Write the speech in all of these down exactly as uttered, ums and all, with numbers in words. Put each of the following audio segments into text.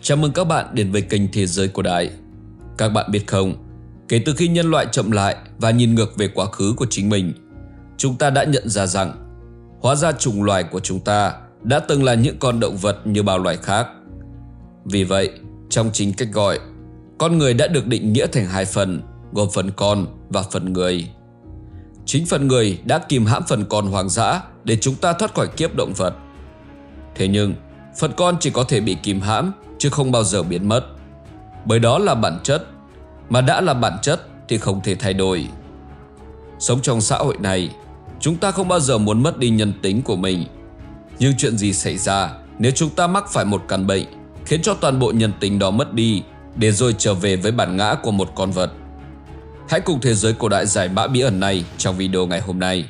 Chào mừng các bạn đến với kênh Thế giới cổ đại. Các bạn biết không, kể từ khi nhân loại chậm lại và nhìn ngược về quá khứ của chính mình, chúng ta đã nhận ra rằng hóa ra chủng loài của chúng ta đã từng là những con động vật như bao loài khác. Vì vậy, trong chính cách gọi, con người đã được định nghĩa thành hai phần, gồm phần con và phần người. Chính phần người đã kìm hãm phần con hoang dã để chúng ta thoát khỏi kiếp động vật. Thế nhưng, phần con chỉ có thể bị kìm hãm chứ không bao giờ biến mất. Bởi đó là bản chất, mà đã là bản chất thì không thể thay đổi. Sống trong xã hội này, chúng ta không bao giờ muốn mất đi nhân tính của mình. Nhưng chuyện gì xảy ra nếu chúng ta mắc phải một căn bệnh khiến cho toàn bộ nhân tính đó mất đi, để rồi trở về với bản ngã của một con vật? Hãy cùng Thế giới cổ đại giải mã bí ẩn này trong video ngày hôm nay.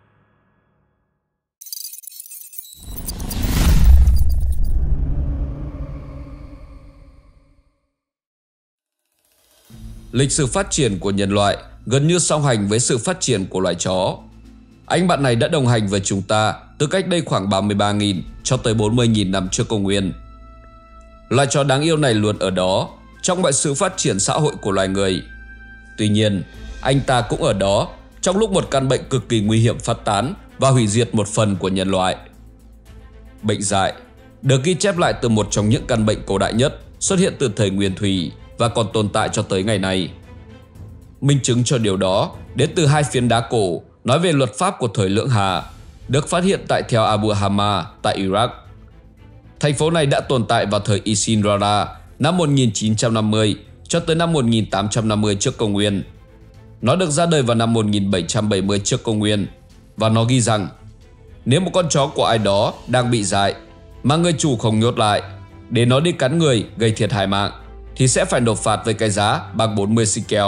Lịch sử phát triển của nhân loại gần như song hành với sự phát triển của loài chó. Anh bạn này đã đồng hành với chúng ta từ cách đây khoảng ba mươi ba nghìn cho tới bốn mươi nghìn năm trước công nguyên. Loài chó đáng yêu này luôn ở đó trong mọi sự phát triển xã hội của loài người. Tuy nhiên, anh ta cũng ở đó trong lúc một căn bệnh cực kỳ nguy hiểm phát tán và hủy diệt một phần của nhân loại. Bệnh dại được ghi chép lại từ một trong những căn bệnh cổ đại nhất xuất hiện từ thời Nguyên Thủy và còn tồn tại cho tới ngày nay. Minh chứng cho điều đó đến từ hai phiến đá cổ nói về luật pháp của thời Lưỡng Hà, được phát hiện tại Tel Abu Hama tại Iraq. Thành phố này đã tồn tại vào thời Isin-Rara năm một nghìn chín trăm năm mươi cho tới năm một nghìn tám trăm năm mươi trước công nguyên. Nó được ra đời vào năm một nghìn bảy trăm bảy mươi trước công nguyên, và nó ghi rằng nếu một con chó của ai đó đang bị dại mà người chủ không nhốt lại để nó đi cắn người gây thiệt hại mạng, thì sẽ phải nộp phạt với cái giá bằng bốn mươi shekel.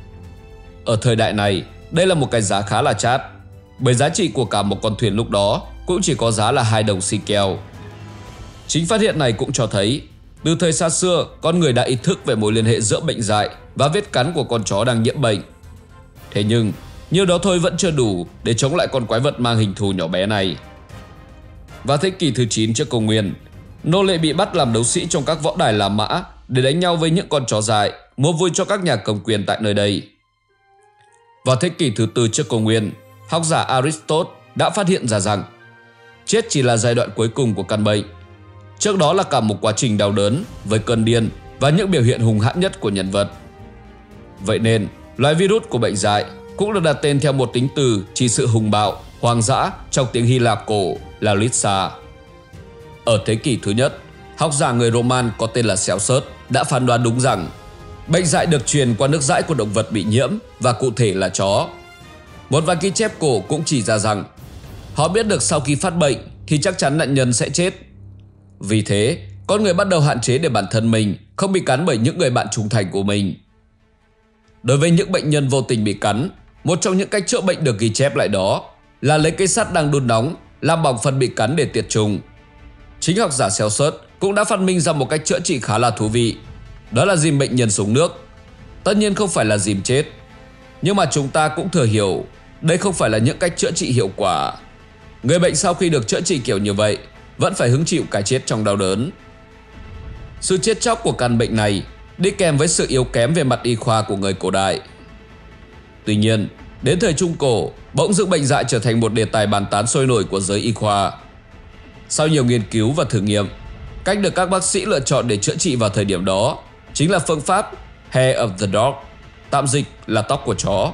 Ở thời đại này, đây là một cái giá khá là chát, bởi giá trị của cả một con thuyền lúc đó cũng chỉ có giá là hai đồng shekel. Chính phát hiện này cũng cho thấy, từ thời xa xưa, con người đã ý thức về mối liên hệ giữa bệnh dại và vết cắn của con chó đang nhiễm bệnh. Thế nhưng, nhiều đó thôi vẫn chưa đủ để chống lại con quái vật mang hình thù nhỏ bé này. Vào thế kỷ thứ chín trước công nguyên, nô lệ bị bắt làm đấu sĩ trong các võ đài La Mã để đánh nhau với những con chó dại, mua vui cho các nhà cầm quyền tại nơi đây. Vào thế kỷ thứ tư trước công nguyên, học giả Aristotle đã phát hiện ra rằng chết chỉ là giai đoạn cuối cùng của căn bệnh. Trước đó là cả một quá trình đau đớn với cơn điên và những biểu hiện hung hãn nhất của nhân vật. Vậy nên, loài virus của bệnh dại cũng được đặt tên theo một tính từ chỉ sự hung bạo, hoang dã trong tiếng Hy Lạp cổ là Lyssa. Ở thế kỷ thứ nhất, học giả người Roman có tên là Celsus đã phán đoán đúng rằng bệnh dại được truyền qua nước dãi của động vật bị nhiễm, và cụ thể là chó. Một vài ghi chép cổ cũng chỉ ra rằng họ biết được sau khi phát bệnh thì chắc chắn nạn nhân sẽ chết. Vì thế, con người bắt đầu hạn chế để bản thân mình không bị cắn bởi những người bạn trung thành của mình. Đối với những bệnh nhân vô tình bị cắn, một trong những cách chữa bệnh được ghi chép lại đó là lấy cây sắt đang đun nóng làm bỏng phần bị cắn để tiệt trùng. Chính học giả Celsus cũng đã phát minh ra một cách chữa trị khá là thú vị, đó là dìm bệnh nhân xuống nước. Tất nhiên không phải là dìm chết, nhưng mà chúng ta cũng thừa hiểu đây không phải là những cách chữa trị hiệu quả. Người bệnh sau khi được chữa trị kiểu như vậy vẫn phải hứng chịu cái chết trong đau đớn. Sự chết chóc của căn bệnh này đi kèm với sự yếu kém về mặt y khoa của người cổ đại. Tuy nhiên, đến thời Trung Cổ, bỗng dưng bệnh dại trở thành một đề tài bàn tán sôi nổi của giới y khoa. Sau nhiều nghiên cứu và thử nghiệm, cách được các bác sĩ lựa chọn để chữa trị vào thời điểm đó chính là phương pháp Hair of the Dog, tạm dịch là tóc của chó.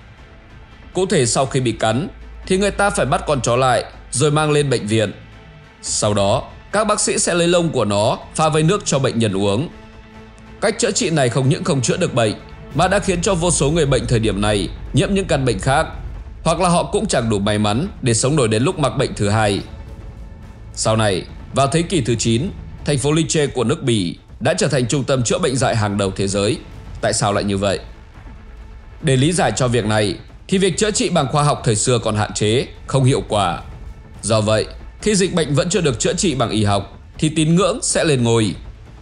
Cụ thể, sau khi bị cắn thì người ta phải bắt con chó lại rồi mang lên bệnh viện. Sau đó, các bác sĩ sẽ lấy lông của nó pha với nước cho bệnh nhân uống. Cách chữa trị này không những không chữa được bệnh, mà đã khiến cho vô số người bệnh thời điểm này nhiễm những căn bệnh khác, hoặc là họ cũng chẳng đủ may mắn để sống nổi đến lúc mắc bệnh thứ hai. Sau này, vào thế kỷ thứ chín, thành phố Lecce của nước Bỉ đã trở thành trung tâm chữa bệnh dại hàng đầu thế giới. Tại sao lại như vậy? Để lý giải cho việc này, thì việc chữa trị bằng khoa học thời xưa còn hạn chế, không hiệu quả. Do vậy, khi dịch bệnh vẫn chưa được chữa trị bằng y học, thì tín ngưỡng sẽ lên ngôi.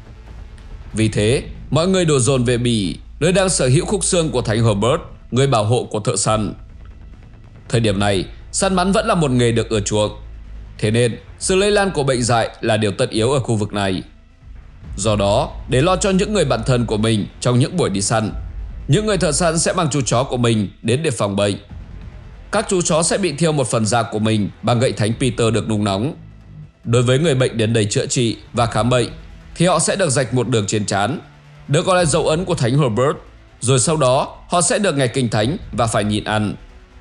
Vì thế, mọi người đổ dồn về Bỉ, nơi đang sở hữu khúc xương của thánh Herbert, người bảo hộ của thợ săn. Thời điểm này, săn bắn vẫn là một nghề được ưa chuộng. Thế nên, sự lây lan của bệnh dại là điều tất yếu ở khu vực này. Do đó, để lo cho những người bạn thân của mình trong những buổi đi săn, những người thợ săn sẽ mang chú chó của mình đến để phòng bệnh. Các chú chó sẽ bị thiêu một phần da của mình bằng gậy thánh Peter được nung nóng. Đối với người bệnh đến đây chữa trị và khám bệnh thì họ sẽ được rạch một đường trên trán, được gọi là dấu ấn của thánh Herbert, rồi sau đó họ sẽ được nghe kinh thánh và phải nhịn ăn.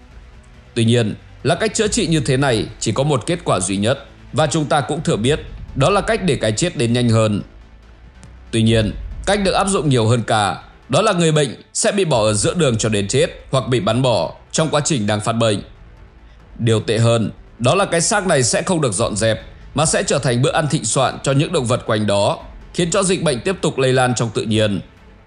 Tuy nhiên, là cách chữa trị như thế này chỉ có một kết quả duy nhất, và chúng ta cũng thừa biết đó là cách để cái chết đến nhanh hơn. Tuy nhiên, cách được áp dụng nhiều hơn cả, đó là người bệnh sẽ bị bỏ ở giữa đường cho đến chết hoặc bị bắn bỏ trong quá trình đang phát bệnh. Điều tệ hơn, đó là cái xác này sẽ không được dọn dẹp mà sẽ trở thành bữa ăn thịnh soạn cho những động vật quanh đó, khiến cho dịch bệnh tiếp tục lây lan trong tự nhiên.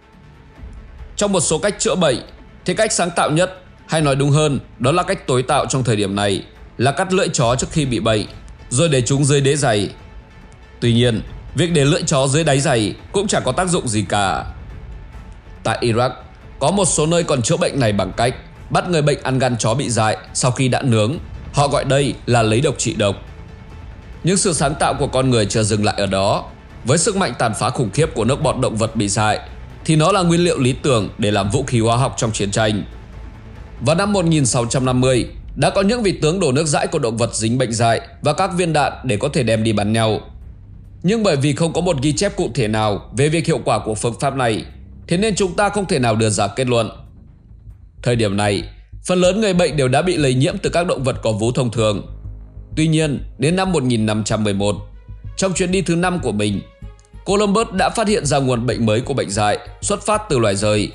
Trong một số cách chữa bệnh thì cách sáng tạo nhất, hay nói đúng hơn, đó là cách tối tạo trong thời điểm này, là cắt lưỡi chó trước khi bị bệnh, rồi để chúng dưới đế giày. Tuy nhiên, việc để lưỡi chó dưới đáy giày cũng chẳng có tác dụng gì cả. Tại Iraq, có một số nơi còn chữa bệnh này bằng cách bắt người bệnh ăn gan chó bị dại sau khi đã nướng. Họ gọi đây là lấy độc trị độc. Nhưng sự sáng tạo của con người chưa dừng lại ở đó. Với sức mạnh tàn phá khủng khiếp của nước bọt động vật bị dại, thì nó là nguyên liệu lý tưởng để làm vũ khí hóa học trong chiến tranh. Vào năm một nghìn sáu trăm năm mươi, đã có những vị tướng đổ nước dãi của động vật dính bệnh dại và các viên đạn để có thể đem đi bắn nhau. Nhưng bởi vì không có một ghi chép cụ thể nào về việc hiệu quả của phương pháp này, thế nên chúng ta không thể nào đưa ra kết luận. Thời điểm này, phần lớn người bệnh đều đã bị lây nhiễm từ các động vật có vú thông thường. Tuy nhiên, đến năm một nghìn năm trăm mười một, trong chuyến đi thứ năm của mình, Columbus đã phát hiện ra nguồn bệnh mới của bệnh dại xuất phát từ loài dơi.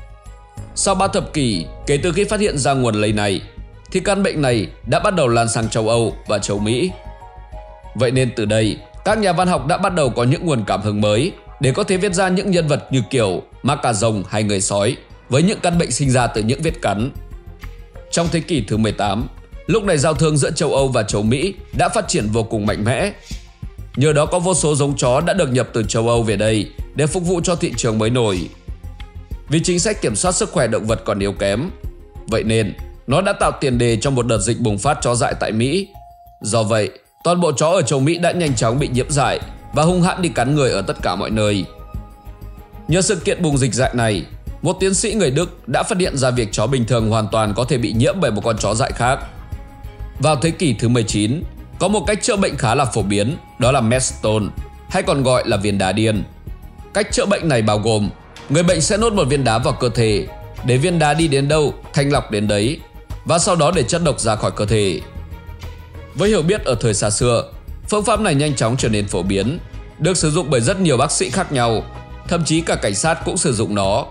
Sau ba thập kỷ kể từ khi phát hiện ra nguồn lây này, thì căn bệnh này đã bắt đầu lan sang châu Âu và châu Mỹ. Vậy nên từ đây, các nhà văn học đã bắt đầu có những nguồn cảm hứng mới để có thể viết ra những nhân vật như kiểu ma cà rồng hay người sói, với những căn bệnh sinh ra từ những vết cắn. Trong thế kỷ thứ mười tám, lúc này giao thương giữa châu Âu và châu Mỹ đã phát triển vô cùng mạnh mẽ. Nhờ đó có vô số giống chó đã được nhập từ châu Âu về đây để phục vụ cho thị trường mới nổi. Vì chính sách kiểm soát sức khỏe động vật còn yếu kém, vậy nên nó đã tạo tiền đề cho một đợt dịch bùng phát chó dại tại Mỹ. Do vậy, toàn bộ chó ở châu Mỹ đã nhanh chóng bị nhiễm dại và hung hãn đi cắn người ở tất cả mọi nơi. Nhờ sự kiện bùng dịch dại này, một tiến sĩ người Đức đã phát hiện ra việc chó bình thường hoàn toàn có thể bị nhiễm bởi một con chó dại khác. Vào thế kỷ thứ mười chín, có một cách chữa bệnh khá là phổ biến, đó là Medstone, hay còn gọi là viên đá điên. Cách chữa bệnh này bao gồm người bệnh sẽ nốt một viên đá vào cơ thể, để viên đá đi đến đâu, thanh lọc đến đấy, và sau đó để chất độc ra khỏi cơ thể. Với hiểu biết ở thời xa xưa, phương pháp này nhanh chóng trở nên phổ biến, được sử dụng bởi rất nhiều bác sĩ khác nhau, thậm chí cả cảnh sát cũng sử dụng nó.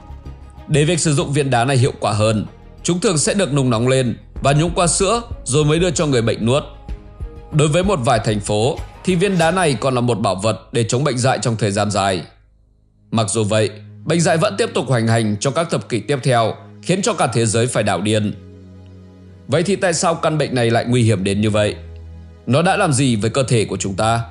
Để việc sử dụng viên đá này hiệu quả hơn, chúng thường sẽ được nung nóng lên và nhúng qua sữa rồi mới đưa cho người bệnh nuốt. Đối với một vài thành phố thì viên đá này còn là một bảo vật để chống bệnh dại trong thời gian dài. Mặc dù vậy, bệnh dại vẫn tiếp tục hoành hành trong các thập kỷ tiếp theo, khiến cho cả thế giới phải đảo điên. Vậy thì tại sao căn bệnh này lại nguy hiểm đến như vậy? Nó đã làm gì với cơ thể của chúng ta?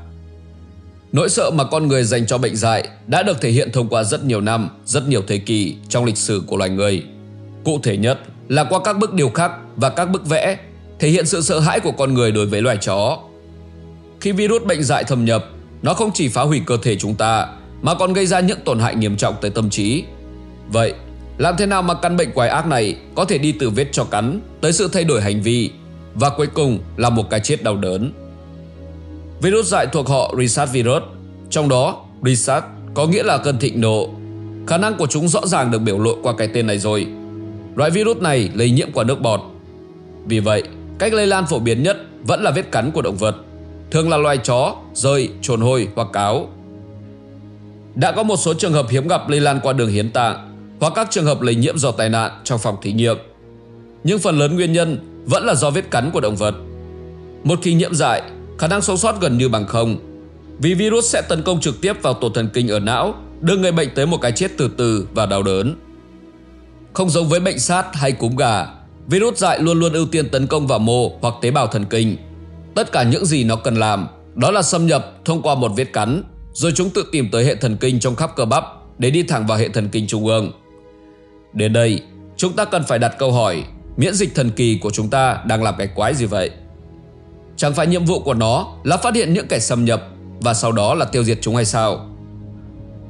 Nỗi sợ mà con người dành cho bệnh dại đã được thể hiện thông qua rất nhiều năm, rất nhiều thế kỷ trong lịch sử của loài người. Cụ thể nhất là qua các bức điêu khắc và các bức vẽ thể hiện sự sợ hãi của con người đối với loài chó. Khi virus bệnh dại thâm nhập, nó không chỉ phá hủy cơ thể chúng ta mà còn gây ra những tổn hại nghiêm trọng tới tâm trí. Vậy, làm thế nào mà căn bệnh quái ác này có thể đi từ vết chó cắn tới sự thay đổi hành vi và cuối cùng là một cái chết đau đớn? Virus dại thuộc họ Ricard virus, trong đó Ricard có nghĩa là cơn thịnh nộ. Khả năng của chúng rõ ràng được biểu lộ qua cái tên này rồi. Loại virus này lây nhiễm qua nước bọt. Vì vậy, cách lây lan phổ biến nhất vẫn là vết cắn của động vật, thường là loài chó, dơi, trồn hôi hoặc cáo. Đã có một số trường hợp hiếm gặp lây lan qua đường hiến tạng hoặc các trường hợp lây nhiễm do tai nạn trong phòng thí nghiệm. Nhưng phần lớn nguyên nhân vẫn là do vết cắn của động vật. Một khi nhiễm dại, khả năng sống sót gần như bằng không, vì virus sẽ tấn công trực tiếp vào tổ thần kinh ở não, đưa người bệnh tới một cái chết từ từ và đau đớn. Không giống với bệnh SARS hay cúm gà, virus dại luôn luôn ưu tiên tấn công vào mô hoặc tế bào thần kinh. Tất cả những gì nó cần làm đó là xâm nhập thông qua một vết cắn, rồi chúng tự tìm tới hệ thần kinh trong khắp cơ bắp để đi thẳng vào hệ thần kinh trung ương. Đến đây, chúng ta cần phải đặt câu hỏi, miễn dịch thần kỳ của chúng ta đang làm cái quái gì vậy? Chẳng phải nhiệm vụ của nó là phát hiện những kẻ xâm nhập và sau đó là tiêu diệt chúng hay sao?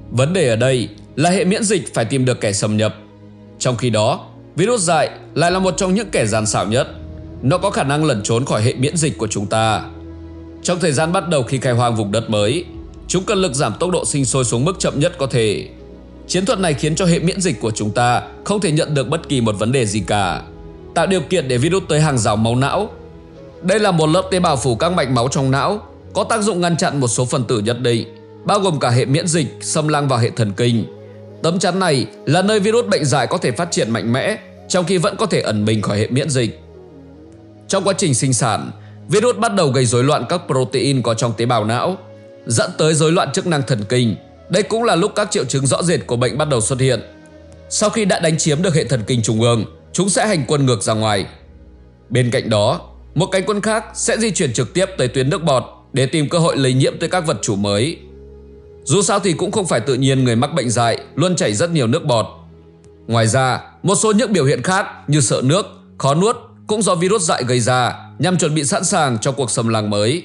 Vấn đề ở đây là hệ miễn dịch phải tìm được kẻ xâm nhập. Trong khi đó, virus dại lại là một trong những kẻ gian xảo nhất. Nó có khả năng lẩn trốn khỏi hệ miễn dịch của chúng ta. Trong thời gian bắt đầu khi khai hoang vùng đất mới, chúng cần lực giảm tốc độ sinh sôi xuống mức chậm nhất có thể. Chiến thuật này khiến cho hệ miễn dịch của chúng ta không thể nhận được bất kỳ một vấn đề gì cả, tạo điều kiện để virus tới hàng rào máu não. Đây là một lớp tế bào phủ các mạch máu trong não, có tác dụng ngăn chặn một số phần tử nhất định, bao gồm cả hệ miễn dịch xâm lăng vào hệ thần kinh. Tấm chắn này là nơi virus bệnh dại có thể phát triển mạnh mẽ, trong khi vẫn có thể ẩn mình khỏi hệ miễn dịch. Trong quá trình sinh sản, virus bắt đầu gây rối loạn các protein có trong tế bào não, dẫn tới rối loạn chức năng thần kinh. Đây cũng là lúc các triệu chứng rõ rệt của bệnh bắt đầu xuất hiện. Sau khi đã đánh chiếm được hệ thần kinh trung ương, chúng sẽ hành quân ngược ra ngoài. Bên cạnh đó, một cánh quân khác sẽ di chuyển trực tiếp tới tuyến nước bọt để tìm cơ hội lây nhiễm tới các vật chủ mới. Dù sao thì cũng không phải tự nhiên người mắc bệnh dại luôn chảy rất nhiều nước bọt. Ngoài ra, một số những biểu hiện khác như sợ nước, khó nuốt cũng do virus dại gây ra, nhằm chuẩn bị sẵn sàng cho cuộc xâm lăng mới.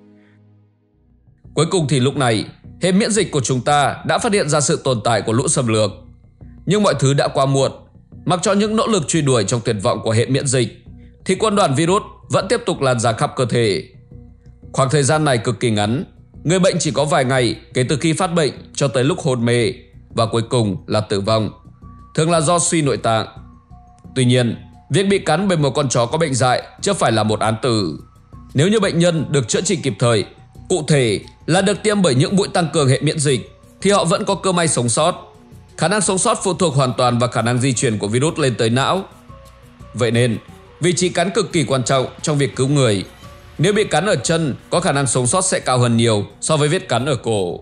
Cuối cùng thì lúc này, hệ miễn dịch của chúng ta đã phát hiện ra sự tồn tại của lũ xâm lược. Nhưng mọi thứ đã quá muộn. Mặc cho những nỗ lực truy đuổi trong tuyệt vọng của hệ miễn dịch, thì quân đoàn virus vẫn tiếp tục lan ra khắp cơ thể. Khoảng thời gian này cực kỳ ngắn, người bệnh chỉ có vài ngày kể từ khi phát bệnh cho tới lúc hôn mê, và cuối cùng là tử vong, thường là do suy nội tạng. Tuy nhiên, việc bị cắn bởi một con chó có bệnh dại chưa phải là một án tử. Nếu như bệnh nhân được chữa trị kịp thời, cụ thể là được tiêm bởi những mũi tăng cường hệ miễn dịch, thì họ vẫn có cơ may sống sót. Khả năng sống sót phụ thuộc hoàn toàn vào khả năng di chuyển của virus lên tới não. Vậy nên, vị trí cắn cực kỳ quan trọng trong việc cứu người. Nếu bị cắn ở chân, có khả năng sống sót sẽ cao hơn nhiều so với vết cắn ở cổ.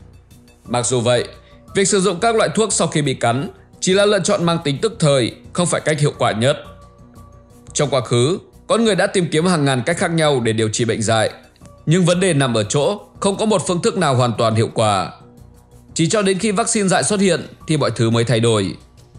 Mặc dù vậy, việc sử dụng các loại thuốc sau khi bị cắn chỉ là lựa chọn mang tính tức thời, không phải cách hiệu quả nhất. Trong quá khứ, con người đã tìm kiếm hàng ngàn cách khác nhau để điều trị bệnh dại. Nhưng vấn đề nằm ở chỗ không có một phương thức nào hoàn toàn hiệu quả. Chỉ cho đến khi vaccine dại xuất hiện thì mọi thứ mới thay đổi.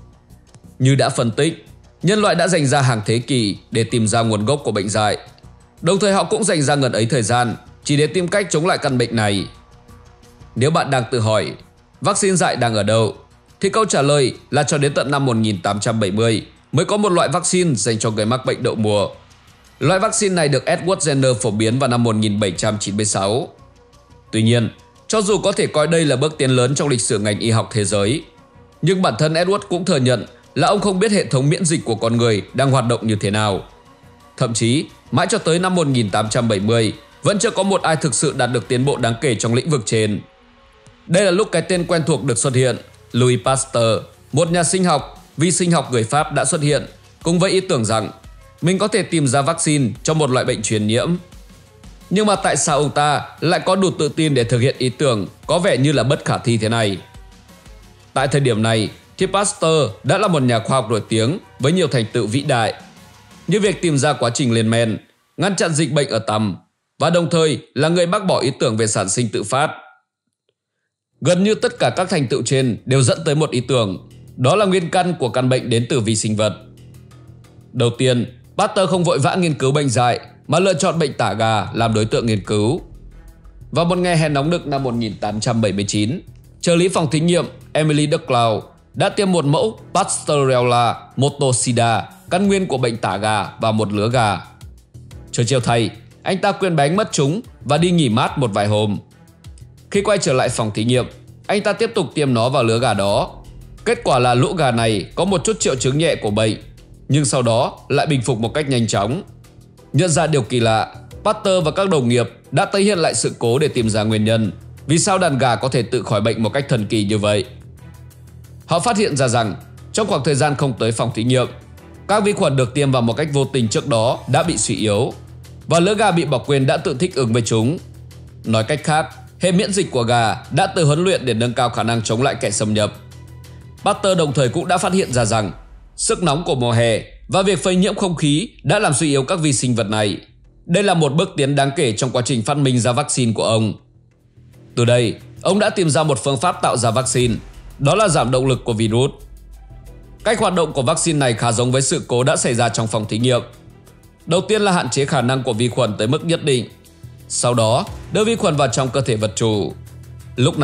Như đã phân tích, nhân loại đã dành ra hàng thế kỷ để tìm ra nguồn gốc của bệnh dại. Đồng thời họ cũng dành ra ngần ấy thời gian chỉ để tìm cách chống lại căn bệnh này. Nếu bạn đang tự hỏi vaccine dại đang ở đâu, thì câu trả lời là cho đến tận năm một nghìn tám trăm bảy mươi mới có một loại vaccine dành cho người mắc bệnh đậu mùa. Loại vaccine này được Edward Jenner phổ biến vào năm một nghìn bảy trăm chín mươi sáu. Tuy nhiên, cho dù có thể coi đây là bước tiến lớn trong lịch sử ngành y học thế giới, nhưng bản thân Edward cũng thừa nhận là ông không biết hệ thống miễn dịch của con người đang hoạt động như thế nào. Thậm chí, mãi cho tới năm một nghìn tám trăm bảy mươi, vẫn chưa có một ai thực sự đạt được tiến bộ đáng kể trong lĩnh vực trên. Đây là lúc cái tên quen thuộc được xuất hiện. Louis Pasteur, một nhà sinh học, vi sinh học người Pháp đã xuất hiện, cùng với ý tưởng rằng mình có thể tìm ra vaccine cho một loại bệnh truyền nhiễm. Nhưng mà tại sao ông ta lại có đủ tự tin để thực hiện ý tưởng có vẻ như là bất khả thi thế này? Tại thời điểm này, thì Pasteur đã là một nhà khoa học nổi tiếng với nhiều thành tựu vĩ đại, như việc tìm ra quá trình lên men, ngăn chặn dịch bệnh ở tầm, và đồng thời là người bác bỏ ý tưởng về sản sinh tự phát. Gần như tất cả các thành tựu trên đều dẫn tới một ý tưởng, đó là nguyên căn của căn bệnh đến từ vi sinh vật. Đầu tiên, Pasteur không vội vã nghiên cứu bệnh dại mà lựa chọn bệnh tả gà làm đối tượng nghiên cứu. Vào một ngày hè nóng nực năm một nghìn tám trăm bảy mươi chín, trợ lý phòng thí nghiệm Emily Duclos đã tiêm một mẫu Pasteurella motorcida, căn nguyên của bệnh tả gà, vào một lứa gà. Trời chiều thay, anh ta quên bánh mất chúng và đi nghỉ mát một vài hôm. Khi quay trở lại phòng thí nghiệm, anh ta tiếp tục tiêm nó vào lứa gà đó. Kết quả là lũ gà này có một chút triệu chứng nhẹ của bệnh, nhưng sau đó lại bình phục một cách nhanh chóng. Nhận ra điều kỳ lạ, Pasteur và các đồng nghiệp đã tái hiện lại sự cố để tìm ra nguyên nhân vì sao đàn gà có thể tự khỏi bệnh một cách thần kỳ như vậy. Họ phát hiện ra rằng trong khoảng thời gian không tới phòng thí nghiệm, các vi khuẩn được tiêm vào một cách vô tình trước đó đã bị suy yếu, và lứa gà bị bỏ quên đã tự thích ứng với chúng. Nói cách khác, hệ miễn dịch của gà đã tự huấn luyện để nâng cao khả năng chống lại kẻ xâm nhập. Pasteur đồng thời cũng đã phát hiện ra rằng sức nóng của mùa hè và việc phơi nhiễm không khí đã làm suy yếu các vi sinh vật này. Đây là một bước tiến đáng kể trong quá trình phát minh ra vaccine của ông. Từ đây, ông đã tìm ra một phương pháp tạo ra vaccine, đó là giảm động lực của virus. Cách hoạt động của vaccine này khá giống với sự cố đã xảy ra trong phòng thí nghiệm. Đầu tiên là hạn chế khả năng của vi khuẩn tới mức nhất định. Sau đó, đưa vi khuẩn vào trong cơ thể vật chủ. Lúc này,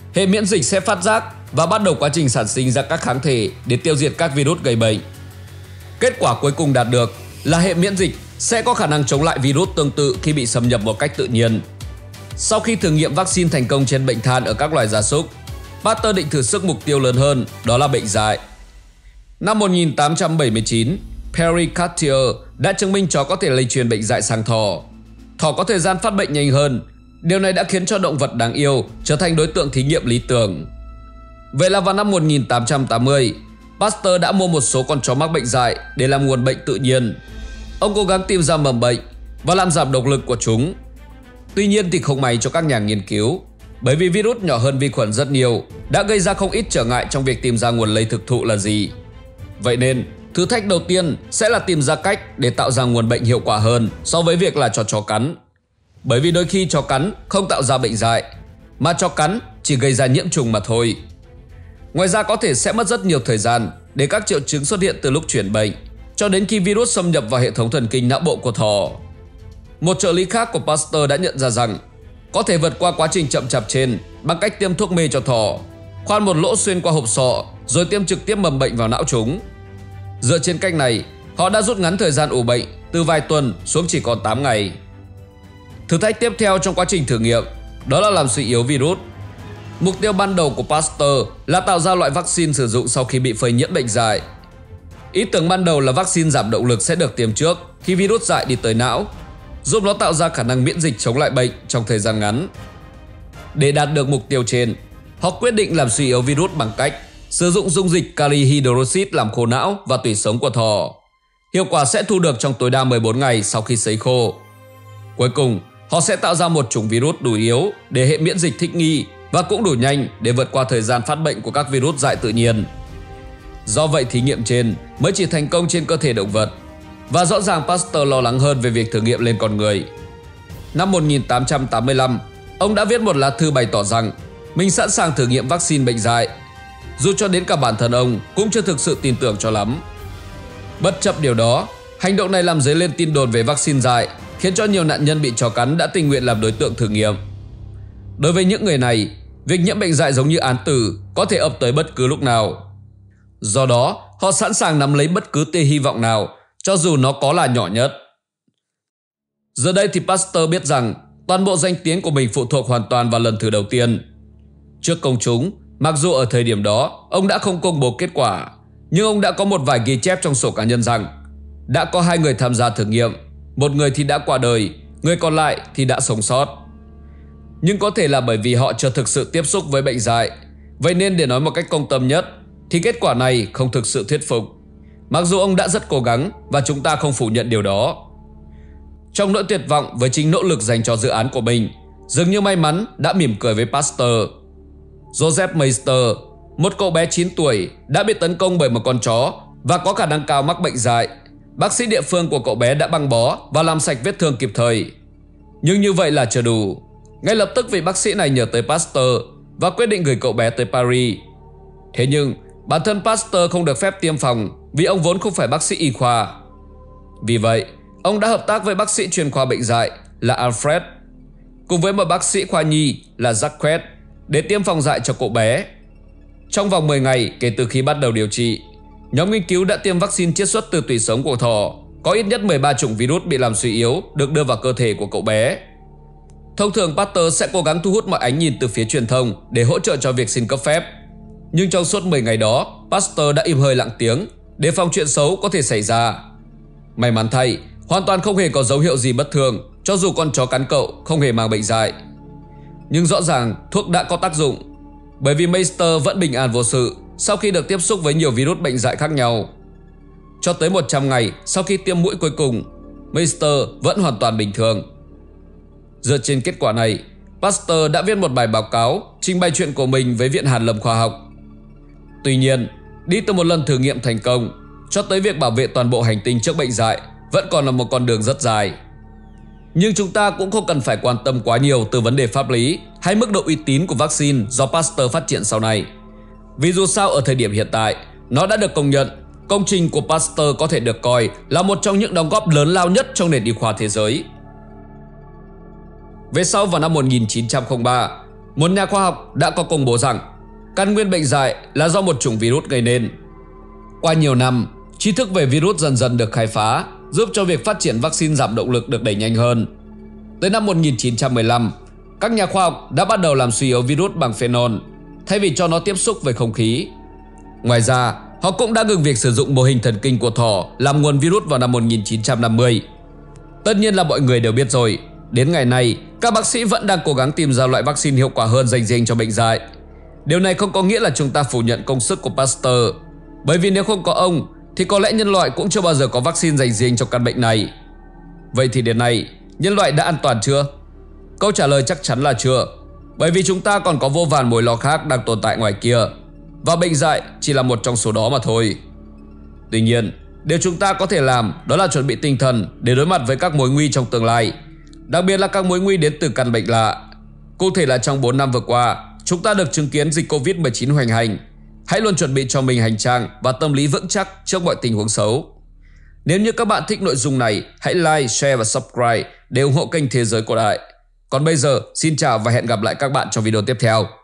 hệ miễn dịch sẽ phát giác và bắt đầu quá trình sản sinh ra các kháng thể để tiêu diệt các virus gây bệnh. Kết quả cuối cùng đạt được là hệ miễn dịch sẽ có khả năng chống lại virus tương tự khi bị xâm nhập một cách tự nhiên. Sau khi thử nghiệm vaccine thành công trên bệnh than ở các loài gia súc, Pasteur định thử sức mục tiêu lớn hơn, đó là bệnh dại. Năm một nghìn tám trăm bảy mươi chín, Pierre Cartier đã chứng minh chó có thể lây truyền bệnh dại sang thỏ. Thỏ có thời gian phát bệnh nhanh hơn. Điều này đã khiến cho động vật đáng yêu trở thành đối tượng thí nghiệm lý tưởng. Vậy là vào năm một nghìn tám trăm tám mươi, Pasteur đã mua một số con chó mắc bệnh dại để làm nguồn bệnh tự nhiên. Ông cố gắng tìm ra mầm bệnh và làm giảm độc lực của chúng. Tuy nhiên thì không may cho các nhà nghiên cứu, bởi vì virus nhỏ hơn vi khuẩn rất nhiều đã gây ra không ít trở ngại trong việc tìm ra nguồn lây thực thụ là gì. Vậy nên, thử thách đầu tiên sẽ là tìm ra cách để tạo ra nguồn bệnh hiệu quả hơn so với việc là cho chó cắn. Bởi vì đôi khi chó cắn không tạo ra bệnh dại, mà chó cắn chỉ gây ra nhiễm trùng mà thôi. Ngoài ra có thể sẽ mất rất nhiều thời gian để các triệu chứng xuất hiện từ lúc chuyển bệnh cho đến khi virus xâm nhập vào hệ thống thần kinh não bộ của thỏ. Một trợ lý khác của Pasteur đã nhận ra rằng có thể vượt qua quá trình chậm chạp trên bằng cách tiêm thuốc mê cho thỏ, khoan một lỗ xuyên qua hộp sọ rồi tiêm trực tiếp mầm bệnh vào não chúng. Dựa trên cách này, họ đã rút ngắn thời gian ủ bệnh từ vài tuần xuống chỉ còn tám ngày. Thử thách tiếp theo trong quá trình thử nghiệm đó là làm suy yếu virus. Mục tiêu ban đầu của Pasteur là tạo ra loại vaccine sử dụng sau khi bị phơi nhiễm bệnh dại. Ý tưởng ban đầu là vaccine giảm động lực sẽ được tiêm trước khi virus dại đi tới não, giúp nó tạo ra khả năng miễn dịch chống lại bệnh trong thời gian ngắn. Để đạt được mục tiêu trên, họ quyết định làm suy yếu virus bằng cách sử dụng dung dịch kali hydroxit làm khô não và tủy sống của thỏ. Hiệu quả sẽ thu được trong tối đa mười bốn ngày sau khi sấy khô. Cuối cùng, họ sẽ tạo ra một chủng virus đủ yếu để hệ miễn dịch thích nghi và cũng đủ nhanh để vượt qua thời gian phát bệnh của các virus dại tự nhiên. Do vậy thí nghiệm trên mới chỉ thành công trên cơ thể động vật, và rõ ràng Pasteur lo lắng hơn về việc thử nghiệm lên con người. Năm một nghìn tám trăm tám mươi lăm, ông đã viết một lá thư bày tỏ rằng mình sẵn sàng thử nghiệm vaccine bệnh dại, dù cho đến cả bản thân ông cũng chưa thực sự tin tưởng cho lắm. Bất chấp điều đó, hành động này làm dấy lên tin đồn về vaccine dại, khiến cho nhiều nạn nhân bị chó cắn đã tình nguyện làm đối tượng thử nghiệm. Đối với những người này, việc nhiễm bệnh dại giống như án tử có thể ập tới bất cứ lúc nào. Do đó, họ sẵn sàng nắm lấy bất cứ tia hy vọng nào, cho dù nó có là nhỏ nhất. Giờ đây thì Pasteur biết rằng toàn bộ danh tiếng của mình phụ thuộc hoàn toàn vào lần thử đầu tiên. Trước công chúng, mặc dù ở thời điểm đó ông đã không công bố kết quả, nhưng ông đã có một vài ghi chép trong sổ cá nhân rằng đã có hai người tham gia thử nghiệm, một người thì đã qua đời, người còn lại thì đã sống sót. Nhưng có thể là bởi vì họ chưa thực sự tiếp xúc với bệnh dại, vậy nên để nói một cách công tâm nhất thì kết quả này không thực sự thuyết phục. Mặc dù ông đã rất cố gắng và chúng ta không phủ nhận điều đó. Trong nỗi tuyệt vọng với chính nỗ lực dành cho dự án của mình, dường như may mắn đã mỉm cười với Pasteur. Joseph Meister, một cậu bé chín tuổi đã bị tấn công bởi một con chó và có khả năng cao mắc bệnh dại. Bác sĩ địa phương của cậu bé đã băng bó và làm sạch vết thương kịp thời. Nhưng như vậy là chưa đủ. Ngay lập tức vị bác sĩ này nhớ tới Pasteur và quyết định gửi cậu bé tới Paris. Thế nhưng bản thân Pasteur không được phép tiêm phòng vì ông vốn không phải bác sĩ y khoa. Vì vậy, ông đã hợp tác với bác sĩ chuyên khoa bệnh dại là Alfred, cùng với một bác sĩ khoa nhi là Jacques để tiêm phòng dại cho cậu bé. Trong vòng mười ngày kể từ khi bắt đầu điều trị, nhóm nghiên cứu đã tiêm vaccine chiết xuất từ tủy sống của thỏ có ít nhất mười ba chủng virus bị làm suy yếu được đưa vào cơ thể của cậu bé. Thông thường Pasteur sẽ cố gắng thu hút mọi ánh nhìn từ phía truyền thông để hỗ trợ cho việc xin cấp phép. Nhưng trong suốt mười ngày đó, Pasteur đã im hơi lặng tiếng để phòng chuyện xấu có thể xảy ra. May mắn thay, hoàn toàn không hề có dấu hiệu gì bất thường, cho dù con chó cắn cậu không hề mang bệnh dại. Nhưng rõ ràng thuốc đã có tác dụng, bởi vì Meister vẫn bình an vô sự sau khi được tiếp xúc với nhiều virus bệnh dại khác nhau. Cho tới một trăm ngày sau khi tiêm mũi cuối cùng, Meister vẫn hoàn toàn bình thường. Dựa trên kết quả này, Pasteur đã viết một bài báo cáo trình bày chuyện của mình với Viện Hàn Lâm Khoa học. Tuy nhiên, đi từ một lần thử nghiệm thành công cho tới việc bảo vệ toàn bộ hành tinh trước bệnh dại vẫn còn là một con đường rất dài. Nhưng chúng ta cũng không cần phải quan tâm quá nhiều từ vấn đề pháp lý hay mức độ uy tín của vaccine do Pasteur phát triển sau này. Vì dù sao ở thời điểm hiện tại, nó đã được công nhận, công trình của Pasteur có thể được coi là một trong những đóng góp lớn lao nhất trong nền y khoa thế giới. Về sau vào năm một nghìn chín trăm lẻ ba, Một nhà khoa học đã có công bố rằng căn nguyên bệnh dại là do một chủng virus gây nên. Qua nhiều năm, tri thức về virus dần dần được khai phá, giúp cho việc phát triển vaccine giảm động lực được đẩy nhanh hơn. Tới năm một nghìn chín trăm mười lăm, các nhà khoa học đã bắt đầu làm suy yếu virus bằng phenol, thay vì cho nó tiếp xúc với không khí. Ngoài ra, họ cũng đã ngừng việc sử dụng mô hình thần kinh của thỏ làm nguồn virus vào năm một nghìn chín trăm năm mươi. Tất nhiên là mọi người đều biết rồi, đến ngày nay, các bác sĩ vẫn đang cố gắng tìm ra loại vaccine hiệu quả hơn dành riêng cho bệnh dại. Điều này không có nghĩa là chúng ta phủ nhận công sức của Pasteur, bởi vì nếu không có ông, thì có lẽ nhân loại cũng chưa bao giờ có vaccine dành riêng cho căn bệnh này. Vậy thì đến nay, nhân loại đã an toàn chưa? Câu trả lời chắc chắn là chưa, bởi vì chúng ta còn có vô vàn mối lo khác đang tồn tại ngoài kia, và bệnh dại chỉ là một trong số đó mà thôi. Tuy nhiên, điều chúng ta có thể làm đó là chuẩn bị tinh thần để đối mặt với các mối nguy trong tương lai, đặc biệt là các mối nguy đến từ căn bệnh lạ. Cụ thể là trong bốn năm vừa qua, chúng ta được chứng kiến dịch Covid mười chín hoành hành. Hãy luôn chuẩn bị cho mình hành trang và tâm lý vững chắc trước mọi tình huống xấu. Nếu như các bạn thích nội dung này, hãy like, share và subscribe để ủng hộ kênh Thế giới cổ đại. Còn bây giờ, xin chào và hẹn gặp lại các bạn trong video tiếp theo.